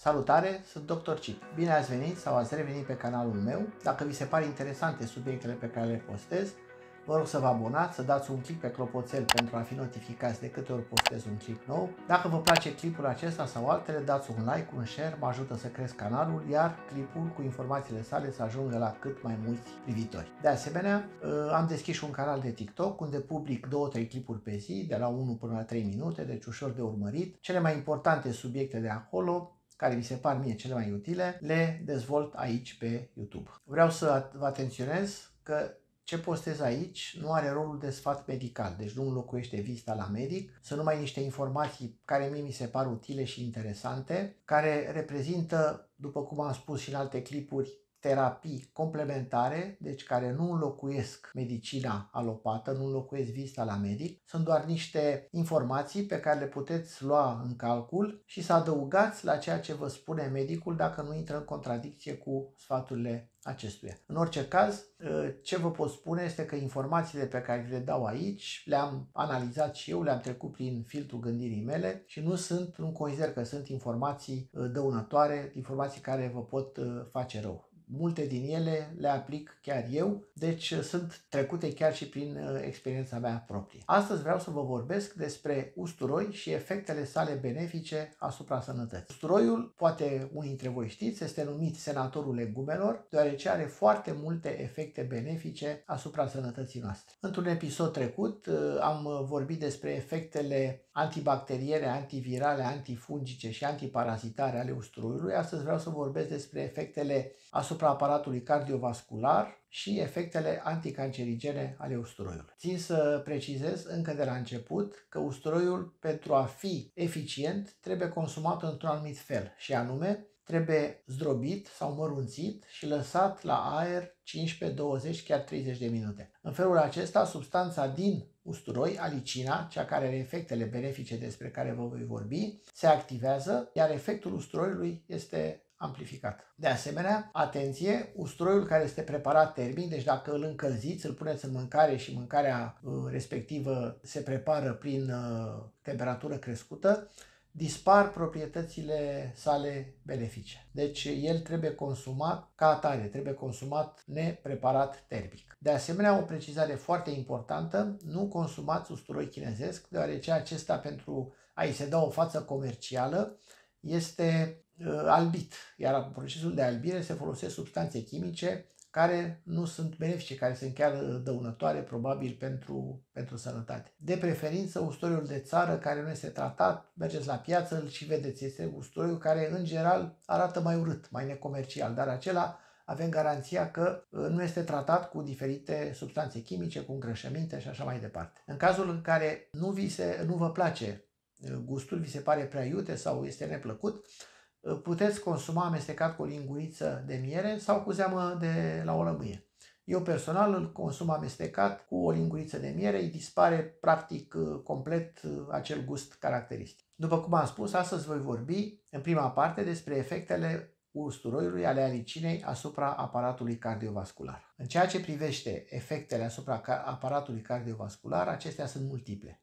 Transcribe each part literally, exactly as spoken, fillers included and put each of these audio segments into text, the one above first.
Salutare, sunt doctor Cip. Bine ați venit sau ați revenit pe canalul meu. Dacă vi se pare interesante subiectele pe care le postez, vă rog să vă abonați, să dați un click pe clopoțel pentru a fi notificați de câte ori postez un clip nou. Dacă vă place clipul acesta sau altele, dați un like, un share, mă ajută să cresc canalul, iar clipul cu informațiile sale să ajungă la cât mai mulți privitori. De asemenea, am deschis și un canal de TikTok unde public două trei clipuri pe zi, de la unu până la trei minute, deci ușor de urmărit. Cele mai importante subiecte de acolo, care vi se par mie cele mai utile, le dezvolt aici pe YouTube. Vreau să vă atenționez că ce postez aici nu are rolul de sfat medical, deci nu înlocuiește vizita la medic, sunt numai niște informații care mie mi se par utile și interesante, care reprezintă, după cum am spus și în alte clipuri, terapii complementare, deci care nu înlocuiesc medicina alopată, nu înlocuiesc vizita la medic, sunt doar niște informații pe care le puteți lua în calcul și să adăugați la ceea ce vă spune medicul dacă nu intră în contradicție cu sfaturile acestuia. În orice caz, ce vă pot spune este că informațiile pe care le dau aici le-am analizat și eu, le-am trecut prin filtrul gândirii mele și nu sunt, nu consider că sunt informații dăunătoare, informații care vă pot face rău. Multe din ele le aplic chiar eu, deci sunt trecute chiar și prin experiența mea proprie. Astăzi vreau să vă vorbesc despre usturoi și efectele sale benefice asupra sănătății. Usturoiul, poate unii dintre voi știți, este numit senatorul legumelor, deoarece are foarte multe efecte benefice asupra sănătății noastre. Într-un episod trecut am vorbit despre efectele antibacteriene, antivirale, antifungice și antiparazitare ale usturoiului. Astăzi vreau să vorbesc despre efectele asupra aparatului cardiovascular și efectele anticancerigene ale usturoiului. Țin să precizez încă de la început că usturoiul, pentru a fi eficient, trebuie consumat într-un anumit fel, și anume trebuie zdrobit sau mărunțit și lăsat la aer cincisprezece, douăzeci, chiar treizeci de minute. În felul acesta, substanța din usturoi, alicina, cea care are efectele benefice despre care vă voi vorbi, se activează, iar efectul usturoiului este amplificat. De asemenea, atenție, usturoiul care este preparat termic, deci dacă îl încălziți, îl puneți în mâncare și mâncarea respectivă se prepară prin temperatură crescută, dispar proprietățile sale benefice. Deci el trebuie consumat ca atare, trebuie consumat nepreparat termic. De asemenea, o precizare foarte importantă, nu consumați usturoi chinezesc, deoarece acesta, pentru a-i se da o față comercială, este uh, albit, iar în procesul de albire se folosesc substanțe chimice care nu sunt benefice, care sunt chiar dăunătoare, probabil, pentru, pentru sănătate. De preferință, usturoiul de țară care nu este tratat, mergeți la piață, îl și vedeți, este usturoiul care, în general, arată mai urât, mai necomercial, dar acela avem garanția că nu este tratat cu diferite substanțe chimice, cu îngrășăminte și așa mai departe. În cazul în care nu, vi se, nu vă place gustul, vi se pare prea iute sau este neplăcut, puteți consuma amestecat cu o linguriță de miere sau cu zeamă de la o lămâie. Eu personal îl consum amestecat cu o linguriță de miere, îi dispare practic complet acel gust caracteristic. După cum am spus, astăzi voi vorbi în prima parte despre efectele usturoiului, ale alicinei, asupra aparatului cardiovascular. În ceea ce privește efectele asupra aparatului cardiovascular, acestea sunt multiple.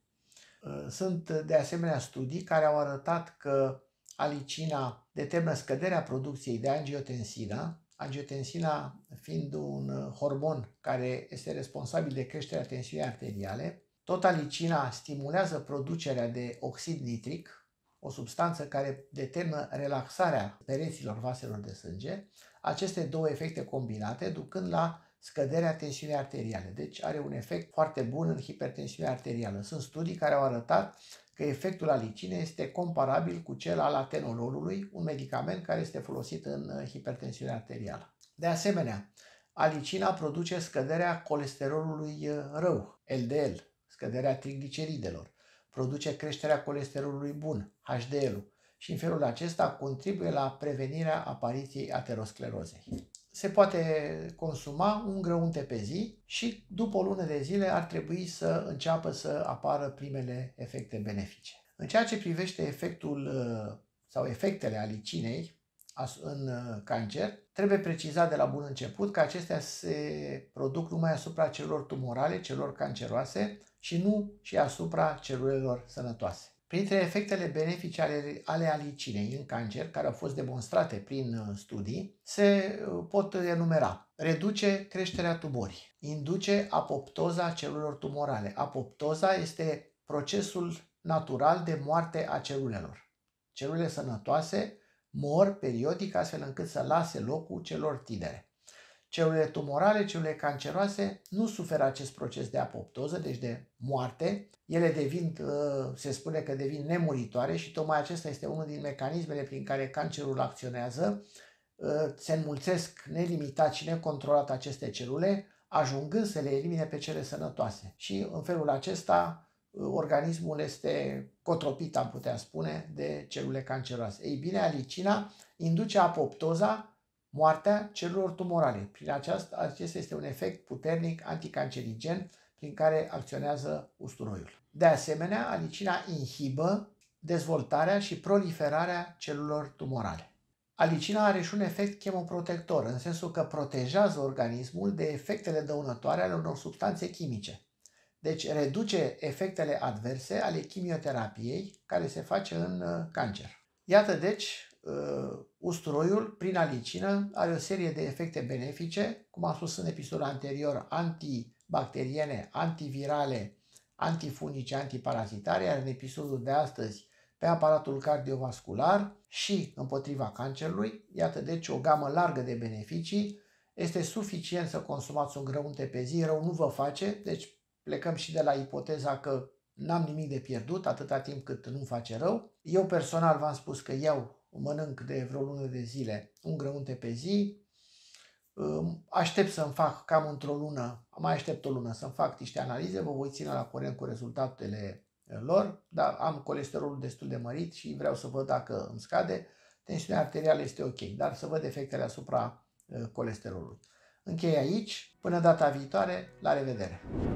Sunt de asemenea studii care au arătat că alicina determină scăderea producției de angiotensină, angiotensina fiind un hormon care este responsabil de creșterea tensiunii arteriale. Tot alicina stimulează producerea de oxid nitric, o substanță care determină relaxarea pereților vaselor de sânge. Aceste două efecte combinate ducând la scăderea tensiunii arteriale. Deci are un efect foarte bun în hipertensiunea arterială. Sunt studii care au arătat că efectul alicinei este comparabil cu cel al atenololului, un medicament care este folosit în hipertensiunea arterială. De asemenea, alicina produce scăderea colesterolului rău, L D L, scăderea trigliceridelor, produce creșterea colesterolului bun, H D L-ul, și în felul acesta contribuie la prevenirea apariției aterosclerozei. Se poate consuma un grăunte pe zi și după o lună de zile ar trebui să înceapă să apară primele efecte benefice. În ceea ce privește efectul sau efectele alicinei în cancer, trebuie precizat de la bun început că acestea se produc numai asupra celulelor tumorale, celulelor canceroase și nu și asupra celulelor sănătoase. Printre efectele benefice ale, ale alicinei în cancer, care au fost demonstrate prin studii, se pot enumera: reduce creșterea tumorii, induce apoptoza celulelor tumorale. Apoptoza este procesul natural de moarte a celulelor. Celulele sănătoase mor periodic astfel încât să lase locul celor tinere. Celulele tumorale, celulele canceroase, nu suferă acest proces de apoptoză, deci de moarte. Ele devin, se spune că devin nemuritoare și tocmai acesta este unul din mecanismele prin care cancerul acționează. Se înmulțesc nelimitat și necontrolat aceste celule, ajungând să le elimine pe cele sănătoase. Și în felul acesta, organismul este cotropit, am putea spune, de celule canceroase. Ei bine, alicina induce apoptoza, moartea celulelor tumorale. Prin aceasta, acesta este un efect puternic anticancerigen prin care acționează usturoiul. De asemenea, alicina inhibă dezvoltarea și proliferarea celulelor tumorale. Alicina are și un efect chemoprotector, în sensul că protejează organismul de efectele dăunătoare ale unor substanțe chimice. Deci reduce efectele adverse ale chimioterapiei care se face în cancer. Iată deci, usturoiul prin alicină are o serie de efecte benefice, cum am spus în episodul anterior, antibacteriene, antivirale, antifunice, antiparazitare, iar în episodul de astăzi pe aparatul cardiovascular și împotriva cancerului. Iată deci o gamă largă de beneficii. Este suficient să consumați un grăunte pe zi, rău nu vă face, deci plecăm și de la ipoteza că n-am nimic de pierdut atâta timp cât nu face rău. Eu personal v-am spus că iau, mănânc de vreo lună de zile un grăunte pe zi. Aștept să-mi fac cam într-o lună, mai aștept o lună să-mi fac niște analize, vă voi ține la curent cu rezultatele lor, dar am colesterolul destul de mărit și vreau să văd dacă îmi scade. Tensiunea arterială este ok, dar să văd efectele asupra colesterolului. Închei aici, până data viitoare, la revedere!